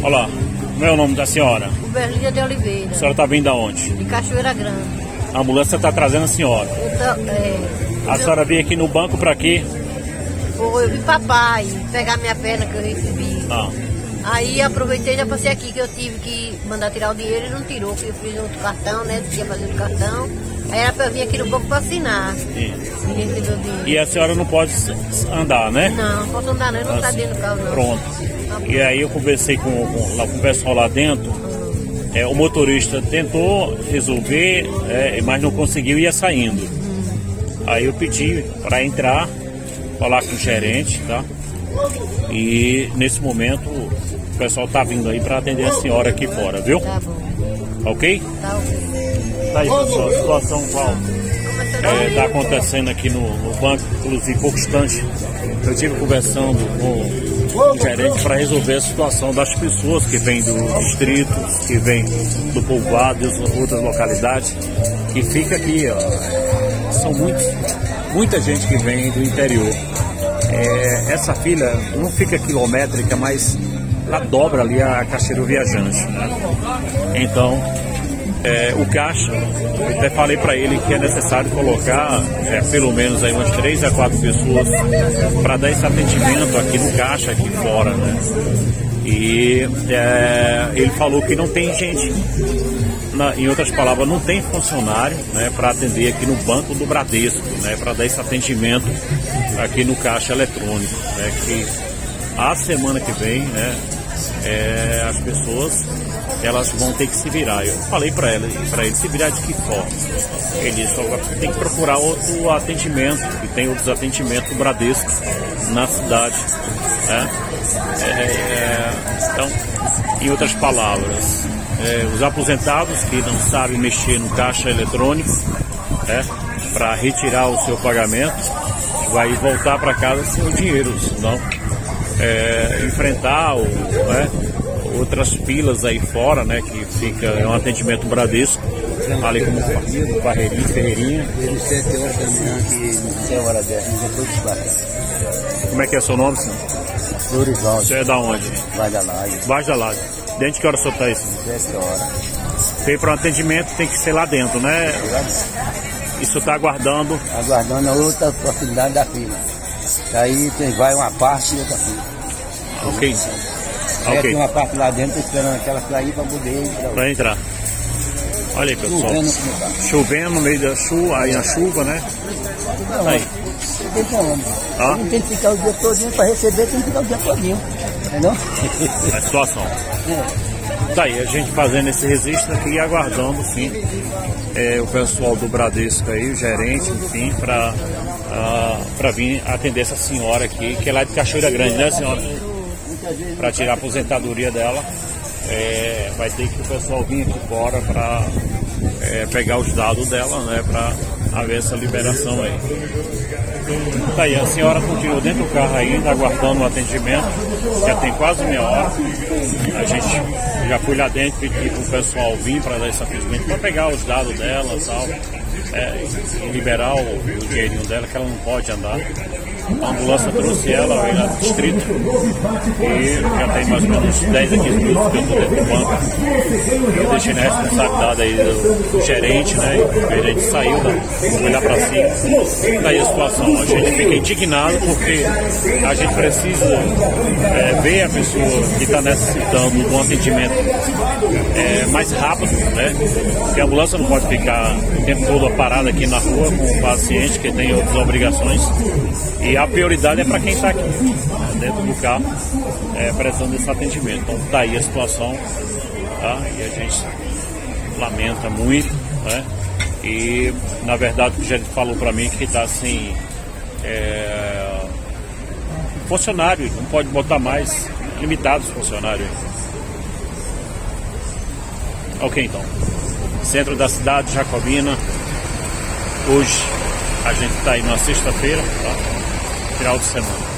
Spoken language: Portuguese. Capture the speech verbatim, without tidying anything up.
Olá, como é o nome da senhora? Uberlíndia de Oliveira. A senhora está vindo aonde? De Cachoeira Grande. A ambulância está trazendo a senhora. Eu tô, é, A eu, senhora veio aqui no banco para quê? eu vi papai pegar minha perna que eu recebi. Ah, Aí aproveitei e já passei aqui que eu tive que mandar tirar o dinheiro e não tirou, porque eu fiz outro cartão, né? Tinha fazer outro cartão. Aí era para eu vir aqui no banco para assinar. sim. E receber o dinheiro. E a senhora não pode andar, né? Não, não posso andar não, eu não está dentro do carro não. Pronto. E aí eu conversei com, com, lá, com o pessoal lá dentro. É, o motorista tentou resolver, é, mas não conseguiu e ia saindo. Aí eu pedi para entrar, falar com o gerente, tá? E nesse momento o pessoal tá vindo aí para atender a senhora aqui fora, viu? Tá bom, Ok? tá ok. Tá aí, pessoal, a situação qual é, tá acontecendo aqui no, no banco, inclusive pouco distante. Eu estive conversando com o gerente para resolver a situação das pessoas que vêm do distrito, que vêm do povoado e outras localidades, que fica aqui, ó, são muitos, muita gente que vem do interior. É, essa fila não fica quilométrica, mas ela dobra ali a Cachoeiro Viajante, né? Então, é, o caixa, eu até falei para ele que é necessário colocar é, pelo menos aí umas três a quatro pessoas para dar esse atendimento aqui no caixa, aqui fora, né? E é, ele falou que não tem gente, na, em outras palavras, não tem funcionário, né, para atender aqui no banco do Bradesco, né, para dar esse atendimento aqui no caixa eletrônico, né, que a semana que vem, né, é, as pessoas elas vão ter que se virar. Eu falei para ela, para ele se virar de que forma? Ele disse, tem que procurar outro atendimento, que tem outros atendimentos do Bradesco na cidade, né? É, é, então, em outras palavras, é, os aposentados que não sabem mexer no caixa eletrônico, né, para retirar o seu pagamento, vai voltar para casa sem o dinheiro, senão é, enfrentar o, né, outras filas aí fora, né, que fica, é um atendimento Bradesco, ali como Barreirinha, Ferreirinha. sete horas da manhã que não tem hora dessa, depois de baixo. Como é que é seu nome, senhor? Florivaldo. Você é da onde? Vai da Laje. Baixo da Laje. Dentro de que hora o senhor está aí, senhor? sete horas. Veio para um atendimento, tem que ser lá dentro, né? Isso está aguardando. Aguardando a outra oportunidade da fila. Aí tem, vai uma parte e outra fila. Ok. Aí Ok. tem uma parte lá dentro esperando aquela fila aí para poder entrar. Para entrar. Olha aí, pessoal. Chovendo como tá. Chovendo no meio da chuva, aí na chuva, né? Não, Aí. tem como. Ah? Não tem que ficar o dia todinho para receber, tem que ficar o dia todinho. Entendeu? A situação. É. Tá aí, a gente fazendo esse registro aqui e aguardando, sim, é, o pessoal do Bradesco aí, o gerente, enfim, para uh, para vir atender essa senhora aqui, que é lá de Cachoeira Grande, né, senhora? Para tirar a aposentadoria dela, é, vai ter que o pessoal vir aqui fora para é, pegar os dados dela, né, para haver essa liberação aí. Tá aí, a senhora continua dentro do carro ainda, aguardando o atendimento, já tem quase meia hora. A gente já foi lá dentro pedir para o pessoal vir para dar esse atendimento, para pegar os dados dela e tal, é, e liberar o, o dinheirinho dela, que ela não pode andar. A ambulância trouxe ela, veio lá do distrito, e já tem mais ou menos dez a quinze minutos que eu estou dentro do banco. Eu deixei na responsabilidade aí do, do gerente, né? E o gerente saiu, foi lá para cima. Daí a situação, a gente fica indignado porque a gente precisa é, ver a pessoa que está necessitando de um atendimento é, mais rápido, né? Porque a ambulância não pode ficar o tempo todo parada aqui na rua com o paciente que tem outras obrigações. E a prioridade é para quem está aqui, né, dentro do carro, é, prestando esse atendimento. Então está aí a situação, tá? E a gente lamenta muito, né? E na verdade o gerente falou para mim que está assim, é, funcionário, não pode botar mais, limitados funcionários. Ok, então, centro da cidade, Jacobina. Hoje a gente está aí na sexta-feira, tá? Final de semana.